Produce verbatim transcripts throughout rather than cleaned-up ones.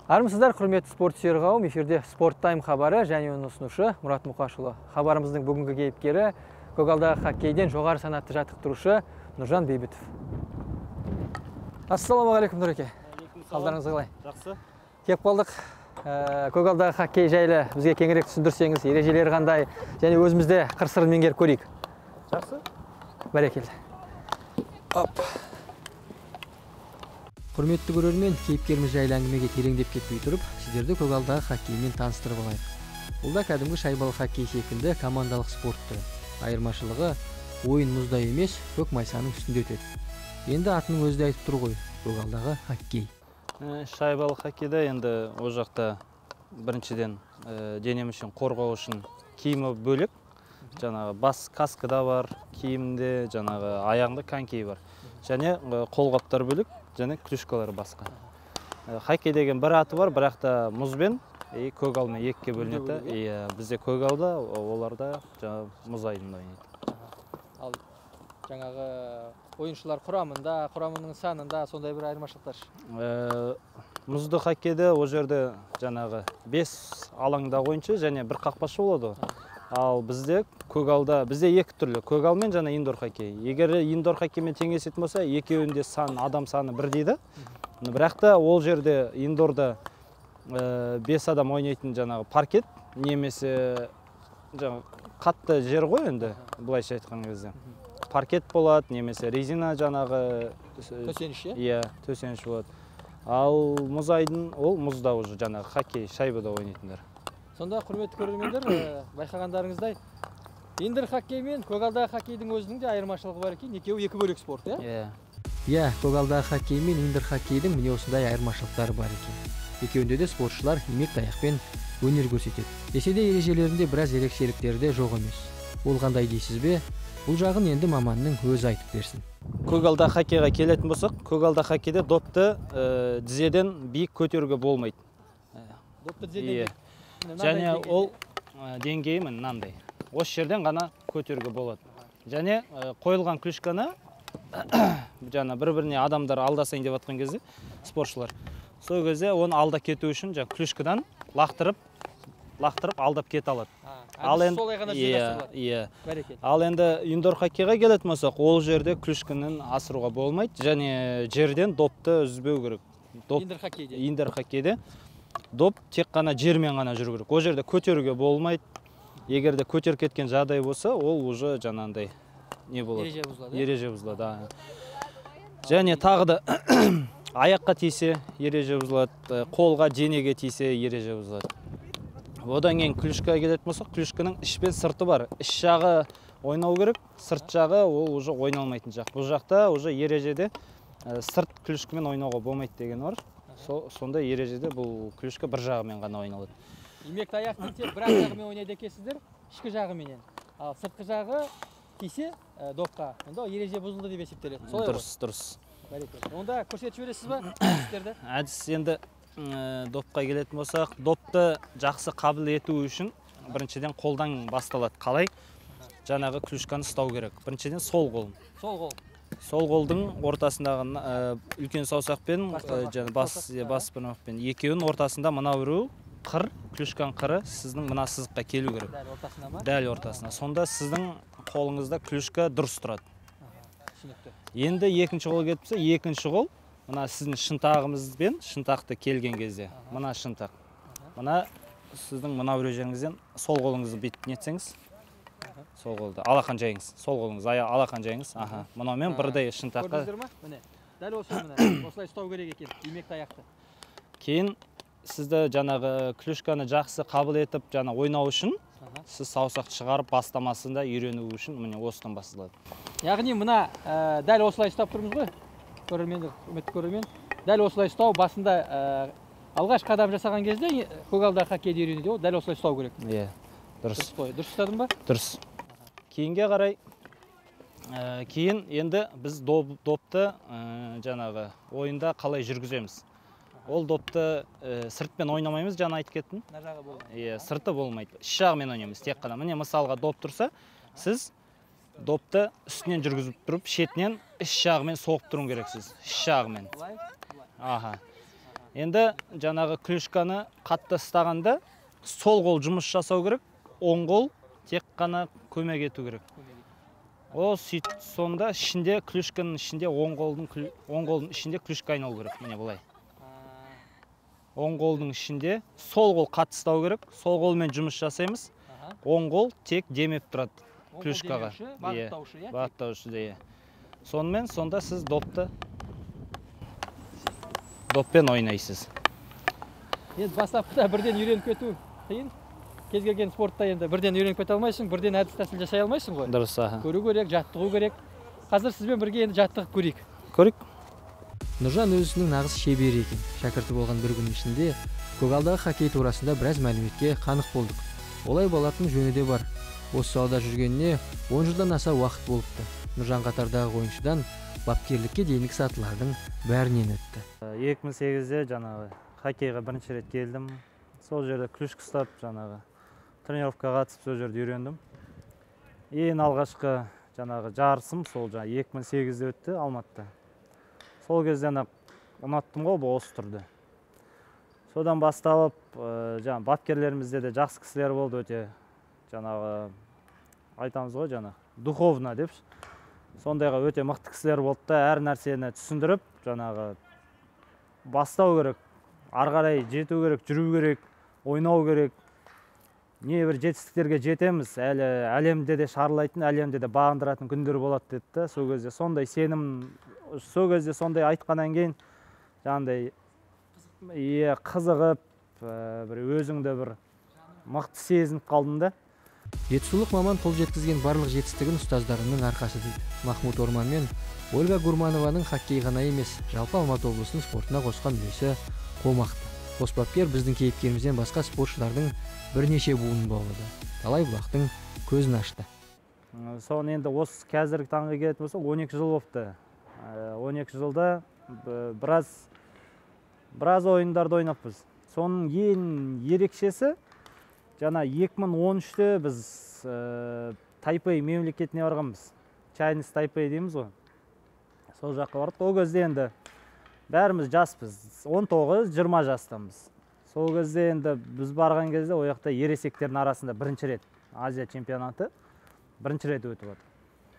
Армысыздар, құрметті спорт сүйер қауым, эфирде Спорт Тайм хабары және оның ұсынушы Мұрат Мұқашұлы. Хабарымыздың бүгінгі кейіпкері көгалдағы хоккейден жоғары санатты жаттықтырушы Нұржан Бейбітов. Ассалаумағалейкум, Нұреке. Қалдарыңыз қалай? Жақсы. Кеп қалдық. Көгалдағы хоккей жайлы бізге кеңірек түсіндірсеңіз, ережелері қандай, және өзімізде қыр-сырын меңгеріп көрейік. Жақсы. Бәрекелді. Оп. Құрметті көрермен, кейіпкеріміз жайлы әңгімеге тереңдеп кетпей тұрып, сіздерді көгалдағы хоккеймен таныстырып алайық. Бұл да кәдімгі шайбалы хоккей секілді командалық спортты. Айырмашылығы ойын мұзда емес, көк майсаның үстінде өтеді. Енді атының өзі де айтып тұр ғой, көгалдағы хоккей. Шайбалы хоккейде енді о жақта біріншіден денем үшін қорғау үшін киімі бөлек. Жаңағы бас каскада бар, киімде, жаңағы аяғында конькей бар. Және қолғаптар бөлек, және клюшкалары басқа. Хоккей деген бір аты бар, бірақ та мұзбен, көгалмен екіге бөлінеді. Бізде көгалда, оларда мұз айдында ойнайды. Ал жаңағы ойыншылар құрамында, құрамының санында сондай бір айырмашылықтар? Мұзды хоккейде о жерде жаңағы бес алаңда ойыншы және бір қақпашы болады. Ал бізде көгалда, бізде екі түрлі, көгалмен және индор хоккей. Егер индор хоккеймен теңесетін болса, екеуінде сан, адам саны бір дейді. Бірақ та ол жерде индорда бес адам ойнайтын жаңағы паркет, немесе қатты жер ғой енді, бұлайша айтқан кезде. Паркет болады, немесе резина жаңағы төсеніш, иә, төсеніш болады. Ал мұз айдын, ол мұзда уже жаңағы хоккей, шайбада ойнайтындар. Сонда құрметті көрермендер, байқағандарыңыздай, индор хоккей мен көгалдағы хоккейдің өзінің де айырмашылығы бар екен, екеуі екі бөлек спорт, иә? Иә, көгалдағы хоккей мен индор хоккейдің міне осындай айырмашылықтары бар екен. Екеуінде де спортшылар имек таяқпен өнер көрсетеді. Десе де ережелерінде біраз ерекшеліктері де жоқ емес. Ол қандай дейсіз бе? Бұл жағын енді маманның өзі айтып берсін. Көгалдағы хоккейға келетін болсақ, көгалдағы хоккейде допты тізеден биік көтеруге болмайды. Допты тізеден биік? Және ол деңгейі мынандай. Осы жерден ғана көтеруге болады. Және қойылған клюшканы жаңа бір-біріне адамдар алдасайын деп жатқан кезде спортшылар. Сол кезде оны алда кету үшін жаңа клюшкадан лақтырып, лақтырып алдап кете алады. Ал енді Ал енді индор хоккейға келетін болсақ, ол жерде клюшканың асыруға болмайды, және жерден допты үзбеу керек. Индор хоккейде. Индор хоккейде доп тек қана жермен ғана жүру керек. Ол жерде көтеруге болмайды. Егер де көтер кеткен жағдай болса, ол уже жаңағындай не болады? Ереже бұзылады. Ереже бұзылады. Және тағы да аяққа тисе ереже бұзылады, қолға, денеге тисе ереже бұзылады. Одан кейін клюшкаға келетін болсақ, клюшканың іш пен сырты бар. Іш жағы ойнау керек, сырт жағы ол уже ойналмайтын жақ. Бұл жақта уже ережеде сырт клюшкамен ойнауға болмайды деген бар. Сонда ережеде бұл клюшка бір жағымен ғана ойналады. Имек таяқты тек бір жағымен ойнайды екенсіздер, ішкі жағыменен. Ал сыртқы жағы тисе допқа, онда ереже бұзылды деп есептеледі. Солай ғой? Дұрыс, дұрыс. Бәрекелді. Онда көрсетіп жібересіз ба? Әдіс енді допқа келетін болсақ, допты жақсы қабыл ету үшін біріншіден қолдан басталады. Қалай? Жаңағы клюшканы ұстау керек. Біріншіден сол қол. Сол қол. Сол қолдың ортасындағы үлкен саусақпен, бас бармақпен екеуінің ортасында мына біреу қыр, клюшканың қыры сіздің мына сызыққа келу керек. Дәл ортасына ма? Дәл ортасына. Сонда сіздің қолыңызда клюшка дұрыс тұрады. Түсінікті. Енді екінші қол кетіпсе, екінші қол мына сіздің шынтағымызбен шынтақты келген кезде, мына шынтақ. Мына сіздің мына біреу жеріңізден сол қолыңызды бүйтіп нетсеңіз, сол қолды алақан жайыңыз, сол қолыңыз алақан жайыңыз. Аха, мынамен бірдей шынтаққа. Көрдіңіздер ма? Міне. Дәл осы міне. Осылай ұстау керек екен, имек таяқты. Кейін сізді жаңағы клюшканы жақсы қабыл етіп, жаңа ойнау үшін, сіз саусақты шығарып бастамасында үйрену үшін міне осыдан басталады. Яғни мына дәл осылай ұстап тұрмыз ғой? Көрермендер, үмітті көрермен. Дәл осылай ұстау басында алғаш қадам жасаған кезде көгалдағы хоккейді үйренуде ол дәл осылай ұстау керек. Иә, дұрыс. Дұрыс ұстадың ба? Дұрыс. Кейінге қарай, кейін енді біз допты жаңағы ойында қалай жүргіземіз. Ол допты сыртпен ойнамаймыз, жаңа айтып кеттім. Нажағы болмайды. Иә, сырты болмайды. Іш жағымен ойнаймыз тек қана. Міне мысалға доп тұрса, сіз допты үстінен жүргізіп тұрып, шетінен іш жағымен соғып тұруың керексіз. Іш жағымен. Аха. Енді жаңағы клюшканы қатты ұстағанда сол қол жұмыс жасау керек, оң қол тек қана көмек ету керек. О, сөйт сонда ішінде клюшканың ішінде оң қолдың оң қолдың ішінде клюшка айналу керек. Міне былай. Оң қолдың ішінде сол қол қатты ұстау керек. Сол қолмен жұмыс жасаймыз. Оң қол тек демеп тұрады клюшкаға. Бағыттаушы, иә? Бағыттаушы де. Сонымен сонда сіз допты доппен ойнайсыз. Енді бастапқыда бірден үйреніп кету қиын. Кез келген спортта енді бірден үйреніп кете алмайсың, бірден әдіс тәсіл жасай алмайсың ғой. Дұрыс, аха. Көру керек, жаттығу керек. Қазір сізбен бірге енді жаттығып көрейік. Көрейік. Нұржан өзінің нағыз шебері екен. Шәкірті болған бір күн ішінде көгалдағы хоккей турасында біраз мәліметке қанық болдық. Олай болатын жөні де бар. Осы салада жүргеніне он жылдан аса уақыт болыпты. Нұржан қатардағы ойыншыдан бапкерлікке дейінгі сатылардың бәрінен өтті. екі мың сегізде жаңағы хоккейға бірінші рет келдім. Сол жерде клюшка ұстап, жаңағы тренировкаға қатысып, сол жерде үйрендім. Ең алғашқы жаңағы жарысым сол жаңағы екі мың сегізде өтті Алматыда. Сол кезден ұнаттым ғой, бұл осы тұрды. Содан басталып, жаңағы бапкерлерімізде де жақсы кісілер болды, өте жаңағы айтамыз ғой, жаңағы духовно деп. Сондайға өте мықты кісілер болды да, әр нәрсені түсіндіріп, жаңағы бастау керек, ары қарай жету керек, жүру керек, ойнау керек. Не бір жетістіктерге жетеміз, әлі әлемде де шарлайтын, әлемде де бағындыратын күндер болады деді. Сол кезде сондай сенім, сол кезде сондай айтқаннан кейін жаңағыдай е қызығып, бір өзіңді бір мықты сезініп қалдым да. Жетісулық маман қол жеткізген барлық жетістігін ұстаздарының арқасы дейді. Махмут Орман мен Ольга Гурманованың хоккей ғана емес, жалпы Алматы облысының спортына қосқан үлесі қомақты. Қос бапкер біздің кейіпкерімізден басқа спортшылардың бірнеше буынын баулады. Талай бұлақтың көзін ашты. Соны енді осы қазіргі таңға келетін болса он екі жыл болыпты. он екі жылда біраз біраз ойындарды ойнаппыз. Соның ең ерекшесі жаңа екі мың он үште біз Тайпей мемлекетіне барғанбыз. Чайнис Тайпей дейміз ғой. Сол жаққа бардық. Ол кезде енді бәріміз жаспыз. он тоғыз жиырма жастамыз. Сол кезде енді біз барған кезде о жақта ересектердің арасында бірінші рет Азия чемпионаты бірінші рет өтіп отыр.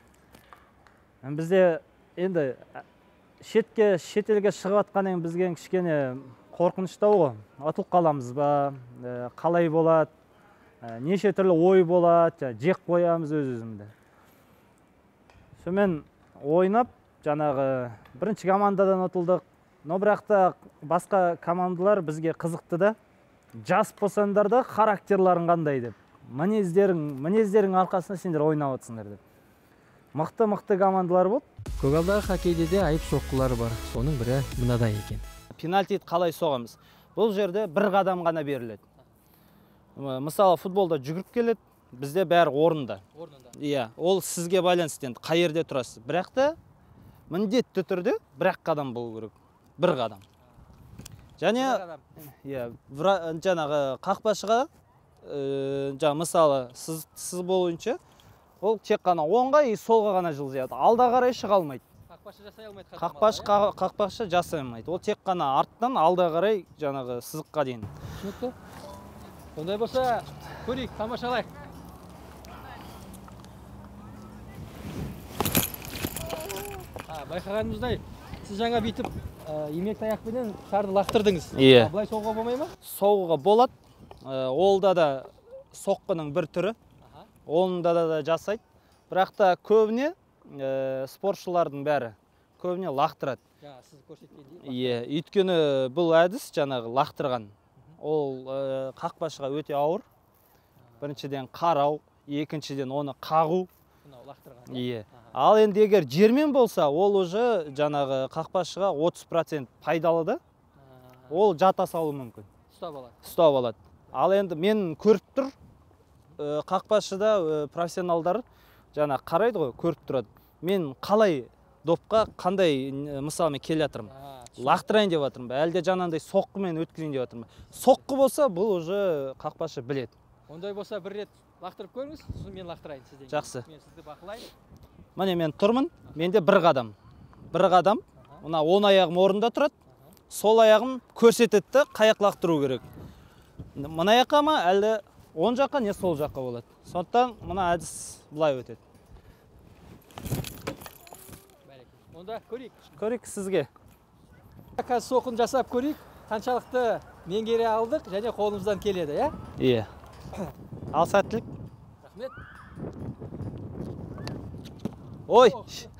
Бізде енді шетке шетелге шығып жатқаннан бізге кішкене қорқыныштау ғой. Атылып қаламыз ба, қалай болады, неше түрлі ой болады, жек қоямыз өз-өзімді. Сонымен ойнап, жаңағы бірінші командадан ұтылдық. Но бірақ та басқа командалар бізге қызықты да, жас болсаңдар да характерларың қандай деп. Мінездерің, мінездерің арқасында сендер ойнап отырсыңдар деп. Мықты-мықты командалар болды. Көгалдағы хоккейде де айып соққылары бар. Соның бірі мынадай екен. Пенальтиді қалай соғамыз? Бұл жерде бір қадам ғана беріледі. Мысалы, футболда жүгіріп келеді, бізде бәрі орында. Орнында. Иә, ол сізге байланысты, қай жерде тұрасыз. Бірақ та міндетті түрде бір қадам болу керек. Бір қадам. Және иә, жаңағы қақпашыға жаңа мысалы сіз сіз болуынша ол тек қана оңға и солға ғана жылжияды. Алда қарай шыға алмайды. Қақпашы жасай алмайды. Қақпашы қақпашы жасай алмайды. Ол тек қана арттан алда қарай жаңағы сызыққа дейін. Түсінікті. Сондай болса, көрейік, тамашалайық. Байқағанымыздай, сіз жаңа бүйтіп имек таяқпенен шарды лақтырдыңыз. Иә. Бұлай соғуға болмай ма? Соғуға болады. Олда да соққының бір түрі. Онында да жасайды. Бірақ та көбіне спортшылардың бәрі көбіне лақтырады. Жаңа сіз көрсеткендей. Иә, өйткені бұл әдіс жаңағы лақтырған. Ол қақпашыға өте ауыр. Біріншіден қарау, екіншіден оны қағу. Лақтырған. Иә. Ал енді егер жермен болса, ол уже жаңағы қақпашыға отыз процент пайдалы да. Ол жата салуы мүмкін. Ұстап алады. Ұстап алады. Ал енді мен көріп тұр, қақпашыда профессионалдар жаңа қарайды ғой, көріп тұрады. Мен қалай допқа қандай мысалмен келе жатырмын? Лақтырайын деп жатырмын ба, әлде жаңағындай соққымен өткізейін деп жатырмын ба? Соққы болса, бұл уже қақпашы біледі. Ондай болса бір рет лақтырып көріңіз, сосын мен лақтырайын сізден. Жақсы. Мен сізді бақылайын. Міне мен тұрмын, менде бір қадам. Бір қадам. Мына он аяғым орында тұрады. сол аяғын көрсетеді да қай жақ лақтыру керек. Мына жаққа ма, әлде оң жаққа не сол жаққа болады. Сондықтан мына әдіс былай өтеді. Онда көрейік. Көрейік сізге. Қазір соқын жасап көрейік. Қаншалықты меңгере алдық және қолымыздан келеді, иә? Иә. Ал сәттілік. Рахмет. Ой!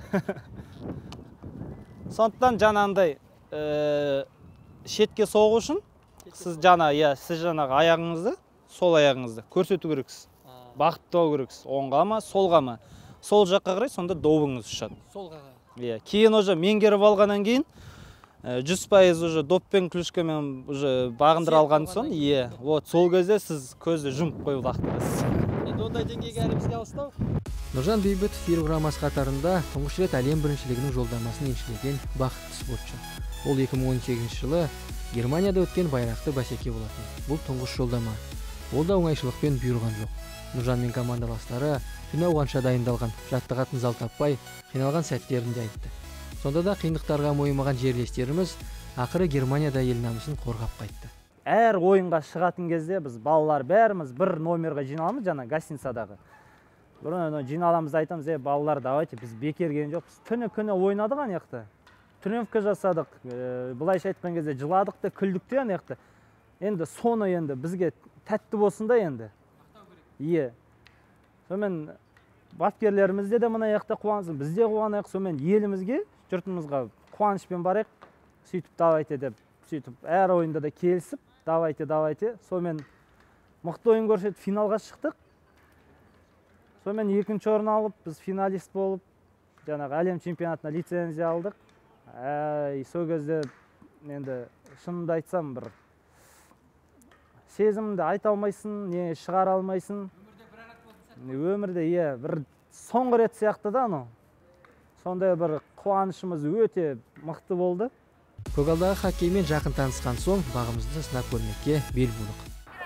Сондықтан жаңағындай шетке соғу үшін сіз жаңа, иә, сіз жаңағы аяғыңызды, сол аяғыңызды көрсету керексіз. Бақыттау керексіз. Оңға ма, солға ма? Сол жаққа қарай, сонда добыңыз ұшады. Солға. Иә, кейін уже меңгеріп алғаннан кейін жүз пайыз уже доппен клюшкамен уже бағындыра алған соң, иә, вот сол кезде сіз көзді жұмып қойып лақтырасыз. Енді ондай деңгейге әлі бізге алыстау. Нұржан Бейбітов ел құрамасы қатарында тұңғыш рет әлем біріншілігінің жолдамасын еншілеген бақытты спортшы. Ол екі мың он сегізінші жылы Германияда өткен байрақты бәсеке болатын. Бұл тұңғыш жолдама. Ол да оңайшылықпен бұйырған жоқ. Нұржан мен командаластары түн ауғанша дайындалған, жаттығатын зал таппай, қиналған сәттерін де айтты. Сонда да қиындықтарға мойымаған жерлестеріміз ақыры Германияда ел намысын қорғап қайтты. Әр ойынға шығатын кезде біз балалар бәріміз бір номерға жиналамыз, жаңа гостиницадағы. Бұрын жиналамыз, айтамыз, е, балалар, давайте, біз бекер келген жоқпыз. Түні күні ойнадық ана жақта. Тренировка жасадық, былайша айтқан кезде жыладық та, күлдік те ана жақта. Енді соны енді бізге тәтті болсын да енді. Иә. Сонымен бапкерлерімізде де мына жақта қуансын, бізде қуанайық, сонымен елімізге, жұртымызға қуанышпен барайық, сөйтіп давайте деп, сөйтіп әр ойында да келісіп, давайте, давайте, сонымен мықты ойын көрсетіп финалға шықтық. Сонымен екінші орын алып, біз финалист болып, жаңағы әлем чемпионатына лицензия алдық. Әй, сол кезде енді шынымды айтсам, бір сезімді айта алмайсың, не шығара алмайсың. Өмірде, иә, бір соңғы рет сияқты да, ну. Сондай бір қуанышымыз өте мықты болды. Көгалдағы хоккеймен жақын танысқан соң бағымызды сынап көрмекке бел будық.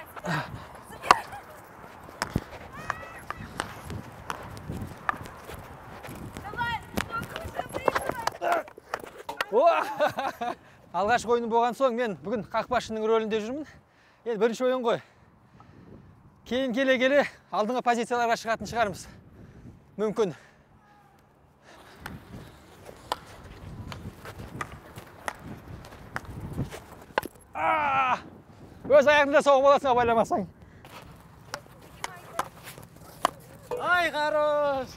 Алғашқы ойын болған соң мен бүгін қақпашының рөлінде жүрмін. Енді бірінші ойын ғой. Кейін келе-келе алдыңғы позицияларға шығатын шығармыз. Мүмкін. Өз аяғында соғып боласың, байламасаң. Ай, қарыз!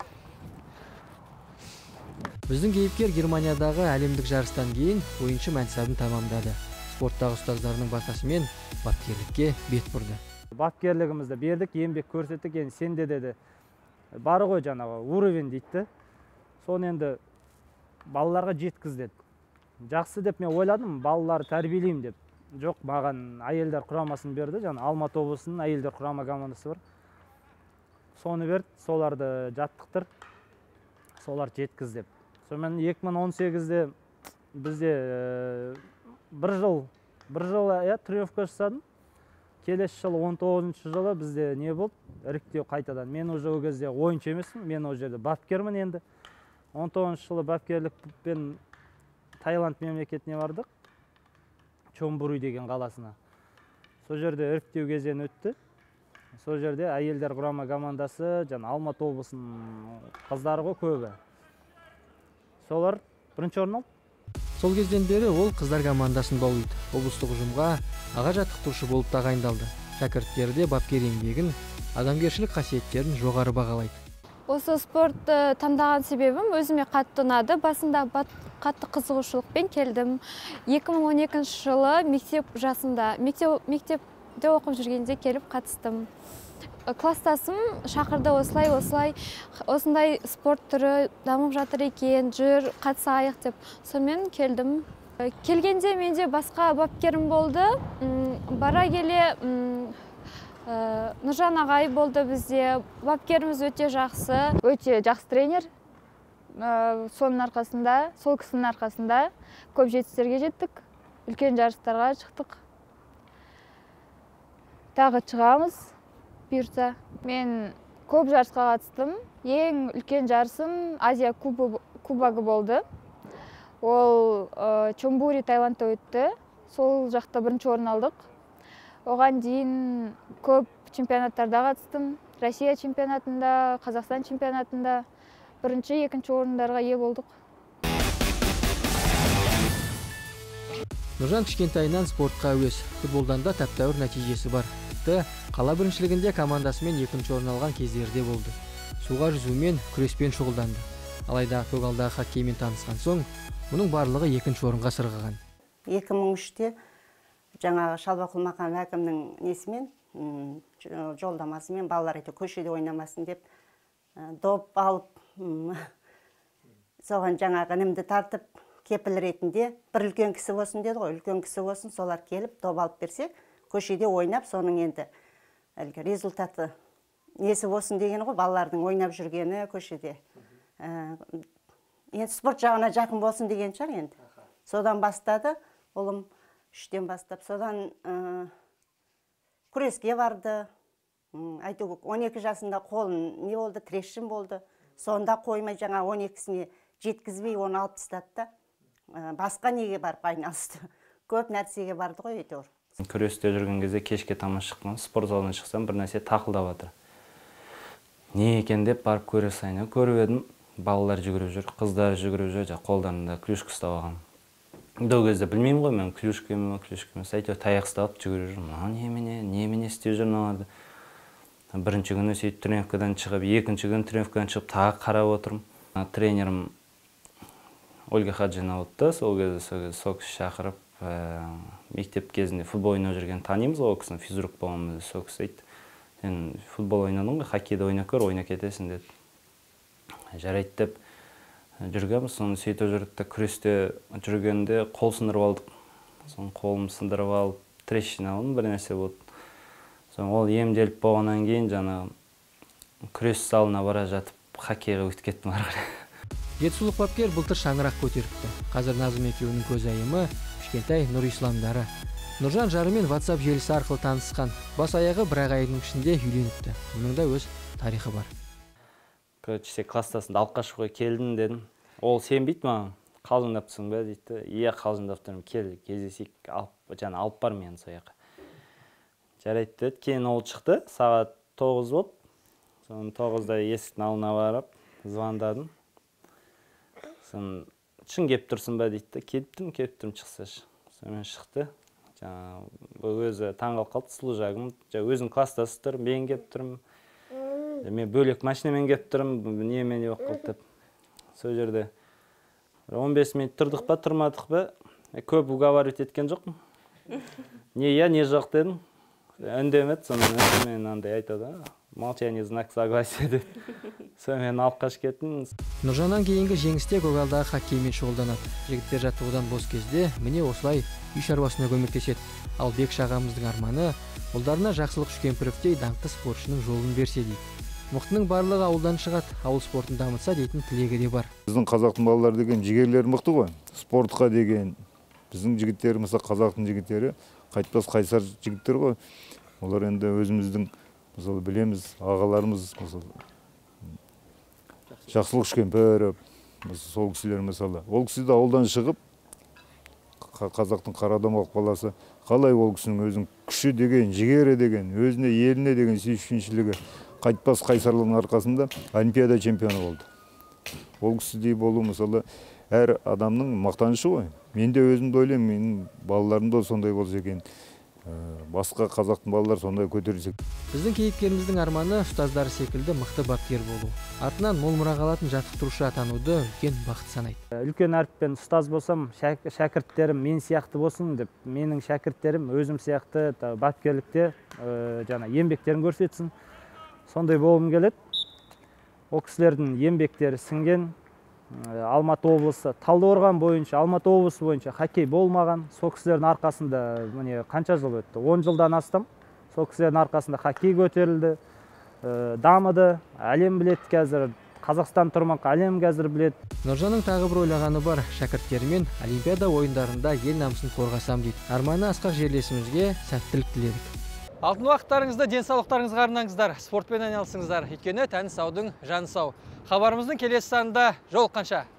Біздің кейіпкер Германиядағы әлемдік жарыстан кейін ойыншы мәнсабын тамамдады. Спорттағы ұстаздарының батасымен бапкерлікке бет бұрды. Бапкерлігімізді бердік, еңбек көрсеттік, енді сенде деді. Бары ғой жаңағы уровень дейді. Соны енді балаларға жеткіз деді. Жақсы деп мен ойладым, балаларды тәрбиелеймін деп. Жоқ, маған әйелдер құрамасын берді, жаңа Алматы облысының әйелдер құрама командасы бар. Соны берді, соларды жаттықтыр, солар жеткіз деп. Сонымен екі мың он сегізде бізде бір жыл, бір жыл тренировка жасадым. Келесі жылы он тоғызыншы жылы бізде не болды? Іріктеу қайтадан. Мен уже о кезде ойыншы емеспін, мен о жерде бапкермін енді. он тоғызыншы жылы бапкерлікпен Таиланд мемлекетіне бардық. Чонбури деген қаласына. Сол жерде іріктеу кезеңі өтті. Сол жерде әйелдер құрама командасы, жаңа Алматы облысының қыздары ғой көбі. Солар бірінші орын алды. Сол кезден бері ол қыздар командасын баулайды. Облыстық ұжымға аға жаттықтырушы болып тағайындалды. Шәкірттері де бапкер еңбегін, адамгершілік қасиеттерін жоғары бағалайды. Осы спортты таңдаған себебім өзіме қатты ұнады. Басында қатты қызығушылықпен келдім. екі мың он екінші жылы мектеп жасында, мектепте оқып жүргенде келіп қатыстым. Класстасым шақырды, осылай, осылай, осындай спорт түрі дамып жатыр екен, жүр, қатысайық деп. Сонымен келдім. Келгенде менде басқа бапкерім болды. Бара келе Нұржан ағай болды бізде. Бапкеріміз өте жақсы. Өте жақсы тренер. Соның арқасында, сол кісінің арқасында көп жетістіктерге жеттік. Үлкен жарыстарға шықтық. Тағы шығамыз. Бұйырса, мен көп жарысқа қатыстым. Ең үлкен жарысым Азия кубогы болды. Ол Чомбури, Таиландта өтті. Сол жақта бірінші орын алдық. Оған дейін көп чемпионаттарда қатыстым. Россия чемпионатында, Қазақстан чемпионатында бірінші, екінші орындарға ие болдық. Нұржан кішкентайынан спортқа әуес, футболдан да тәп-тәуір нәтижесі бар. Тіпті қала біріншілігінде командасымен екінші орын алған кездерде болды. Суға жүзумен, күреспен шұғылданды. Алайда көгалдағы хоккеймен танысқан соң, мұның барлығы екінші орынға сырғыған. екі мың үште жаңағы Шалбақұл Мақан әкімнің несімен, жолдамасымен балалар әйтеуір көшеде ойнамасын деп доп алып, соған жаңағы інімді тартып, кепіл ретінде бір үлкен кісі болсын деді ғой, үлкен кісі болсын, солар келіп доп алып берсе, көшеде ойнап, соның енді результаты несі болсын деген ғой, балалардың ойнап жүргені көшеде. Енді спорт жағына жақын болсын деген шығар енді. Содан бастады, ұлым үштен бастап, содан күреске барды. Айту он екі жасында қолын не болды, трешім болды. Сонда қоймай жаңа он екісіне жеткізбей оны алып тастады да. Басқа неге барып айналысты. Көп нәрсеге барды ғой әйтеуір. Күресте жүрген кезде кешке тамаш шыққан, спорт залына шықсам бір нәрсе тақылдап жатыр. Не екен деп барып көре сайын көріп едім, балалар жүгіріп жүр, қыздар жүгіріп жүр, қолдарында клюшка ұстап алған. Ол кезде білмеймін ғой мен, клюшка ме, клюшка ме, әйтеуір таяқ ұстап жүгіріп жүр. Немене, немене істеп жүр мыналарды. Бірінші күні сөйтіп тренировкадан шығып, екінші күні тренировкадан шығып тағы қарап отырмын. Тренерім Ольга Хаджина отты, сол кезде сол кісі шақырып, мектеп кезінде футбол ойнап жүрген танимыз, ол кісінің физрук болғанымызды сол кісі айтты. Сен футбол ойнадың ғой, хоккейді ойнап көр, ойнап кетесің деді. Жарайды деп жүргенбіз, соны сөйтіп жүрдік те күресте жүргенде қол сындырып алдық. Соны қолым сындырып алып, трещина алдым, бір нәрсе болды. Соны ол емделіп болғаннан кейін жаңағы күрес залына бара жатып, хоккейға өтіп кеттім ары қарай. Жетісулық бапкер былтыр шаңырақ көтеріпті. Қазір Назым екеуінің көз айымы кішкентай Нұр Исламдары. Нұржан жарымен WhatsApp желісі арқылы танысқан. Бас аяғы бір айдың ішінде үйленіпті. Мұның да өз тарихы бар. Короче, кластасында алып қашуға келдім дедім. Ол сенбейді маған. Қалжыңдапсың ба дейді. Иә, қалжыңдап тұрмын. Кел, кездесейік, жаңа алып бар мені сол жаққа. Жарайды деді. Кейін ол шықты. Сағат тоғыз болып. Соны тоғызда есіктің алдына барып, звондадым. Соны шын кеп тұрсың ба дейді. Кеттім, кеттім шықсашы. Сонымен шықты. Жаңа өзі таңғалып қалды, сұлу жағым. Өзің кластасы тұр, мен кеп тұрмын. Мен бөлек машинамен кеп тұрмын, немен не болып қалды деп. Сол жерде он бес минут тұрдық па, тұрмадық па, көп уговаривать еткен жоқпын. Не я, не жоқ дедім. Үндемеді, сонымен мен андай айтады. Молчание знак согласия деп. Сонымен алып қашып кеттім. Нұржаннан кейінгі жеңісте көгалдағы хоккеймен шұғылданады. Жігіттер жаттығудан бос кезде міне осылай үй шаруасына көмектеседі. Ал Бек шағамыздың арманы ұлдарына Жақсылық Шүкемпіровтей даңқты спортшының жолын берсе дейді. Мықтының барлығы ауылдан шығады, ауыл спортын дамытса дейтін тілегі де бар. Біздің қазақтың балалары деген жігерлері мықты ғой. Спортқа деген біздің жігіттері, мысалы қазақтың жігіттері қайтпас қайсар жігіттер ғой. Олар енді өзіміздің мысалы білеміз, ағаларымыз мысалы Жақсылық Шүкемпіров, сол кісілер мысалы. Ол кісі де ауылдан шығып қазақтың қарадомақ баласы қалай ол кісінің өзінің күші деген, жігері деген, өзіне, еліне деген сүйіспеншілігі қайтпас қайсарлығының арқасында Олимпиада чемпионы болды. Ол кісідей болу мысалы әр адамның мақтанышы ғой. Мен де өзімді ойлаймын, менің балаларым да сондай болса екен. Басқа қазақтың балалар сондай көтерілсек. Біздің кейіпкеріміздің арманы ұстаздары секілді мықты бапкер болу. Артынан мол мұра қалатын жаттықтырушы атануды үлкен бақыт санайды. Үлкен әріппен ұстаз болсам, шәкірттерім мен сияқты болсын деп, менің шәкірттерім өзім сияқты бапкерлікте жаңа еңбектерін көрсетсін. Сондай болғым келеді. Ол кісілердің еңбектері сіңген. Алматы облысы, Талдықорған бойынша, Алматы облысы бойынша хоккей болмаған. Сол кісілердің арқасында міне қанша жыл өтті? он жылдан астам. Сол кісілердің арқасында хоккей көтерілді, дамыды. Әлем біледі қазір. Қазақстан тұрмақ, әлем қазір біледі. Нұржанның тағы бір ойлағаны бар. Шәкірттерімен Олимпиада ойындарында ел намысын қорғасам дейді. Арманы асқақ жерлесімізге сәттілік тіледік. Алтын уақыттарыңызды денсаулықтарыңызға арнаңыздар, спортпен айналысыңыздар. Өйткені тәні саудың жаны сау. Хабарымыздың келесі санында жолыққанша.